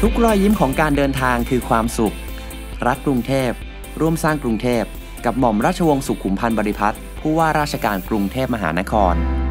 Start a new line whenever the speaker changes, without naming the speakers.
ทุกรอยยิ้มของการเดินทางคือความสุขรักกรุงเทพร่วมสร้างกรุงเทพกับหม่อมราชวงศ์สุขุมพันธ์บริพัตรผู้ว่าราชการกรุงเทพมหานคร